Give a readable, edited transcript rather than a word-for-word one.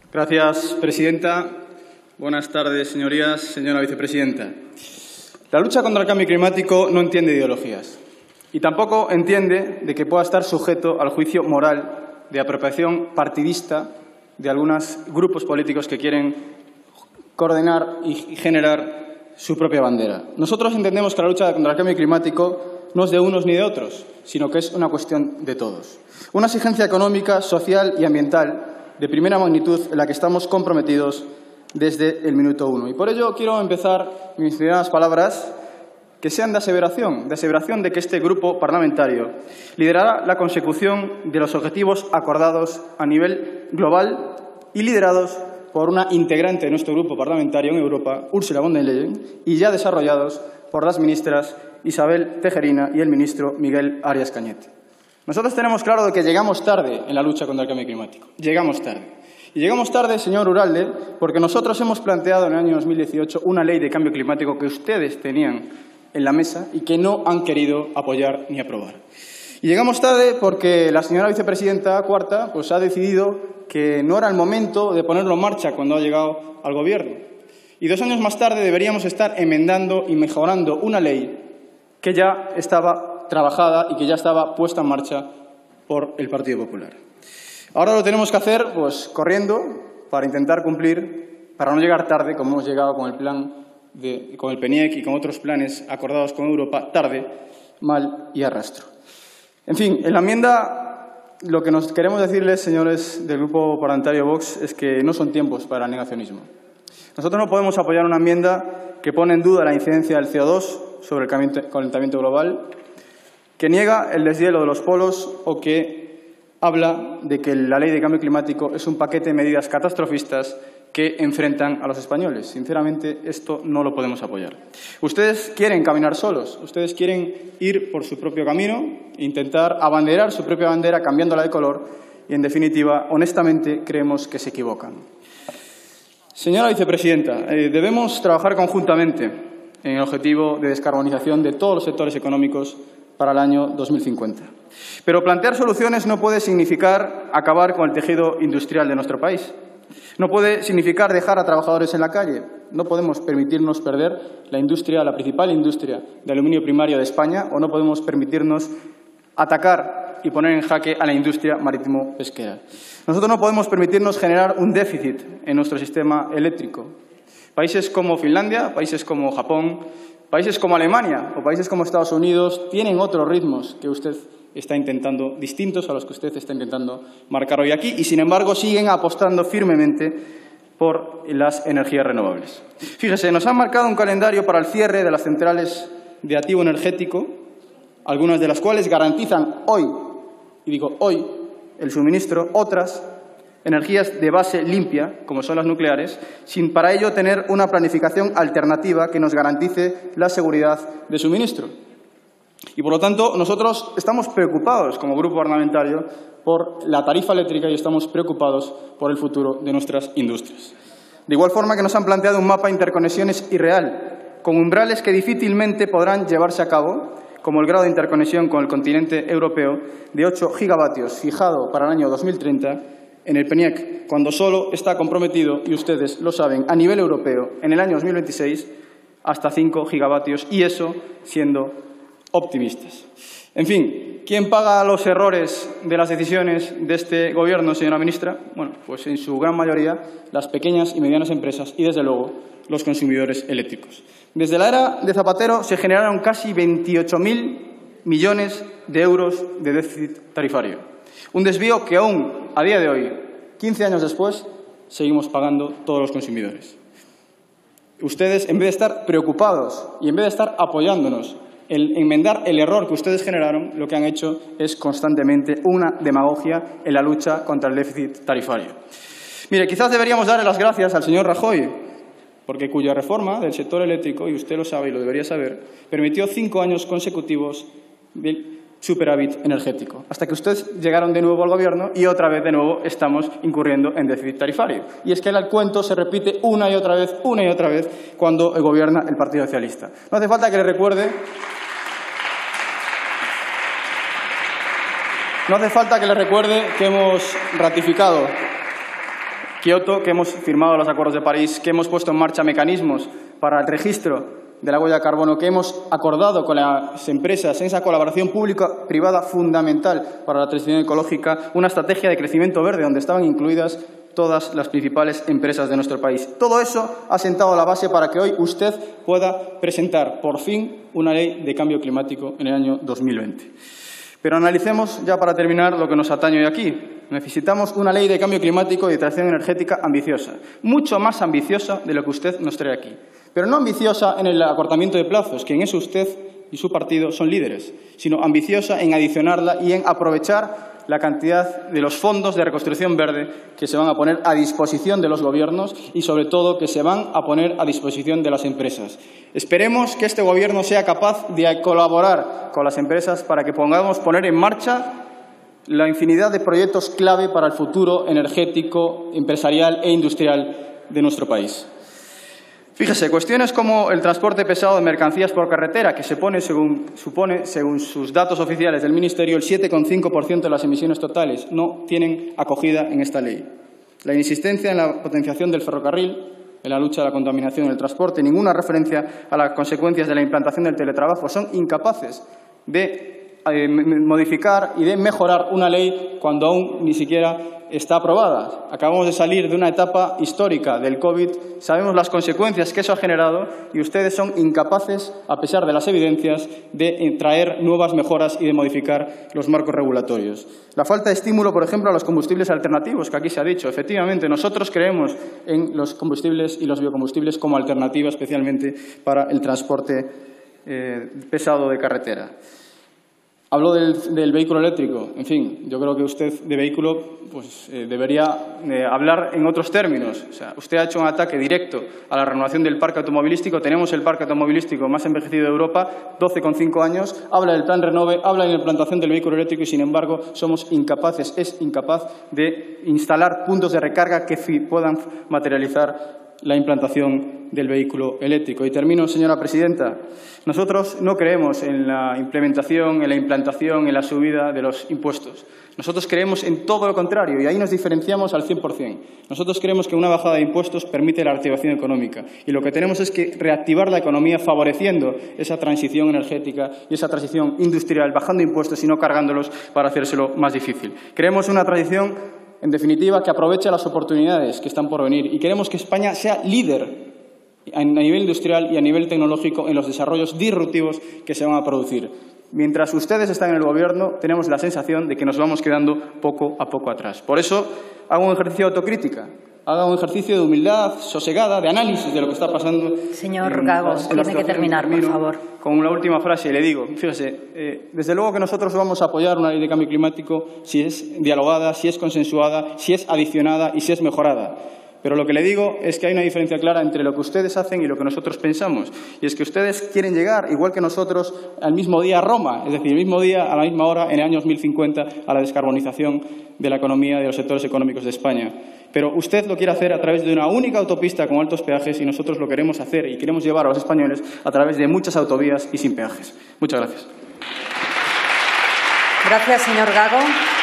Gracias, presidenta. Buenas tardes, señorías. Señora vicepresidenta. La lucha contra el cambio climático no entiende ideologías y tampoco entiende de que pueda estar sujeto al juicio moral de apropiación partidista de algunos grupos políticos que quieren coordinar y generar su propia bandera. Nosotros entendemos que la lucha contra el cambio climático no es de unos ni de otros, sino que es una cuestión de todos. Una exigencia económica, social y ambiental de primera magnitud en la que estamos comprometidos desde el minuto uno. Y por ello quiero empezar mis primeras palabras que sean de aseveración de que este grupo parlamentario liderará la consecución de los objetivos acordados a nivel global y liderados por una integrante de nuestro grupo parlamentario en Europa, Ursula von der Leyen, y ya desarrollados por las ministras Isabel Tejerina y el ministro Miguel Arias Cañete. Nosotros tenemos claro de que llegamos tarde en la lucha contra el cambio climático. Llegamos tarde. Y llegamos tarde, señor Uralde, porque nosotros hemos planteado en el año 2018 una ley de cambio climático que ustedes tenían en la mesa y que no han querido apoyar ni aprobar. Y llegamos tarde porque la señora vicepresidenta cuarta pues, ha decidido que no era el momento de ponerlo en marcha cuando ha llegado al Gobierno. Y 2 años más tarde deberíamos estar enmendando y mejorando una ley que ya estaba trabajada y que ya estaba puesta en marcha por el Partido Popular. Ahora lo tenemos que hacer pues corriendo para intentar cumplir, para no llegar tarde, como hemos llegado con el plan con el PNIEC y con otros planes acordados con Europa, tarde, mal y arrastro. En fin, en la enmienda lo que nos queremos decirles, señores del Grupo Parlamentario Vox, es que no son tiempos para el negacionismo. Nosotros no podemos apoyar una enmienda que pone en duda la incidencia del CO2 sobre el calentamiento global, que niega el deshielo de los polos o que habla de que la ley de cambio climático es un paquete de medidas catastrofistas que enfrentan a los españoles. Sinceramente, esto no lo podemos apoyar. Ustedes quieren caminar solos, ustedes quieren ir por su propio camino, intentar abanderar su propia bandera cambiándola de color y, en definitiva, honestamente, creemos que se equivocan. Señora vicepresidenta, debemos trabajar conjuntamente en el objetivo de descarbonización de todos los sectores económicos para el año 2050. Pero plantear soluciones no puede significar acabar con el tejido industrial de nuestro país. No puede significar dejar a trabajadores en la calle. No podemos permitirnos perder la principal industria de aluminio primario de España, o no podemos permitirnos atacar y poner en jaque a la industria marítimo-pesquera. Nosotros no podemos permitirnos generar un déficit en nuestro sistema eléctrico. Países como Finlandia, países como Japón, países como Alemania o países como Estados Unidos tienen otros ritmos que usted está intentando, distintos a los que usted está intentando marcar hoy aquí, y sin embargo siguen apostando firmemente por las energías renovables. Fíjese, nos han marcado un calendario para el cierre de las centrales de activo energético, algunas de las cuales garantizan hoy, y digo hoy, el suministro, otras energías de base limpia, como son las nucleares, sin para ello tener una planificación alternativa que nos garantice la seguridad de suministro. Y, por lo tanto, nosotros estamos preocupados como grupo parlamentario por la tarifa eléctrica y estamos preocupados por el futuro de nuestras industrias. De igual forma que nos han planteado un mapa de interconexiones irreal, con umbrales que difícilmente podrán llevarse a cabo, como el grado de interconexión con el continente europeo de 8 gigavatios fijado para el año 2030 en el PNIEC, cuando solo está comprometido, y ustedes lo saben, a nivel europeo en el año 2026 hasta 5 gigavatios, y eso siendo optimistas. En fin, ¿quién paga los errores de las decisiones de este Gobierno, señora ministra? Bueno, pues en su gran mayoría las pequeñas y medianas empresas y, desde luego, los consumidores eléctricos. Desde la era de Zapatero se generaron casi 28.000 millones de euros de déficit tarifario. Un desvío que aún, a día de hoy, 15 años después, seguimos pagando todos los consumidores. Ustedes, en vez de estar preocupados y en vez de estar apoyándonos en enmendar el error que ustedes generaron, lo que han hecho es constantemente una demagogia en la lucha contra el déficit tarifario. Mire, quizás deberíamos darle las gracias al señor Rajoy, porque cuya reforma del sector eléctrico, y usted lo sabe y lo debería saber, permitió 5 años consecutivos de superávit energético, hasta que ustedes llegaron de nuevo al Gobierno y otra vez de nuevo estamos incurriendo en déficit tarifario. Y es que el cuento se repite una y otra vez cuando gobierna el Partido Socialista. No hace falta que le recuerde que hemos ratificado Kioto, que hemos firmado los acuerdos de París, que hemos puesto en marcha mecanismos para el registro de la huella de carbono, que hemos acordado con las empresas en esa colaboración pública-privada fundamental para la transición ecológica, una estrategia de crecimiento verde donde estaban incluidas todas las principales empresas de nuestro país. Todo eso ha sentado la base para que hoy usted pueda presentar, por fin, una ley de cambio climático en el año 2020. Pero analicemos, ya para terminar, lo que nos atañe hoy aquí. Necesitamos una ley de cambio climático y de transición energética ambiciosa, mucho más ambiciosa de lo que usted nos trae aquí. Pero no ambiciosa en el acortamiento de plazos, que en eso usted y su partido son líderes, sino ambiciosa en adicionarla y en aprovechar la cantidad de los fondos de reconstrucción verde que se van a poner a disposición de los gobiernos y, sobre todo, que se van a poner a disposición de las empresas. Esperemos que este Gobierno sea capaz de colaborar con las empresas para que podamos poner en marcha la infinidad de proyectos clave para el futuro energético, empresarial e industrial de nuestro país. Fíjese, cuestiones como el transporte pesado de mercancías por carretera, que supone, según sus datos oficiales del Ministerio, el 7,5% de las emisiones totales, no tienen acogida en esta ley. La insistencia en la potenciación del ferrocarril, en la lucha a la contaminación en el transporte, ninguna referencia a las consecuencias de la implantación del teletrabajo, son incapaces de modificar y de mejorar una ley cuando aún ni siquiera está aprobada. Acabamos de salir de una etapa histórica del COVID, sabemos las consecuencias que eso ha generado y ustedes son incapaces, a pesar de las evidencias, de traer nuevas mejoras y de modificar los marcos regulatorios. La falta de estímulo, por ejemplo, a los combustibles alternativos, que aquí se ha dicho. Efectivamente, nosotros creemos en los combustibles y los biocombustibles como alternativa, especialmente para el transporte pesado de carretera. Hablo del vehículo eléctrico. En fin, yo creo que usted de vehículo debería hablar en otros términos. O sea, usted ha hecho un ataque directo a la renovación del parque automovilístico. Tenemos el parque automovilístico más envejecido de Europa, 12,5 años. Habla del plan Renove, habla de la implantación del vehículo eléctrico y, sin embargo, somos incapaces, es incapaz de instalar puntos de recarga que puedan materializar la implantación del vehículo eléctrico. Y termino, señora presidenta. Nosotros no creemos en la implementación, en la implantación, en la subida de los impuestos. Nosotros creemos en todo lo contrario y ahí nos diferenciamos al 100%. Nosotros creemos que una bajada de impuestos permite la reactivación económica y lo que tenemos es que reactivar la economía favoreciendo esa transición energética y esa transición industrial, bajando impuestos y no cargándolos para hacérselo más difícil. Creemos en una transición, en definitiva, que aproveche las oportunidades que están por venir y queremos que España sea líder a nivel industrial y a nivel tecnológico en los desarrollos disruptivos que se van a producir. Mientras ustedes están en el Gobierno, tenemos la sensación de que nos vamos quedando poco a poco atrás. Por eso, hago un ejercicio de autocrítica, haga un ejercicio de humildad sosegada, de análisis de lo que está pasando. Señor Gago, tiene que terminar, por favor. Con la última frase le digo, fíjese, desde luego que nosotros vamos a apoyar una ley de cambio climático si es dialogada, si es consensuada, si es adicionada y si es mejorada. Pero lo que le digo es que hay una diferencia clara entre lo que ustedes hacen y lo que nosotros pensamos. Y es que ustedes quieren llegar, igual que nosotros, al mismo día a Roma, es decir, el mismo día, a la misma hora, en el año 2050, a la descarbonización de la economía y de los sectores económicos de España. Pero usted lo quiere hacer a través de una única autopista con altos peajes y nosotros lo queremos hacer y queremos llevar a los españoles a través de muchas autovías y sin peajes. Muchas gracias. Gracias, señor Gago.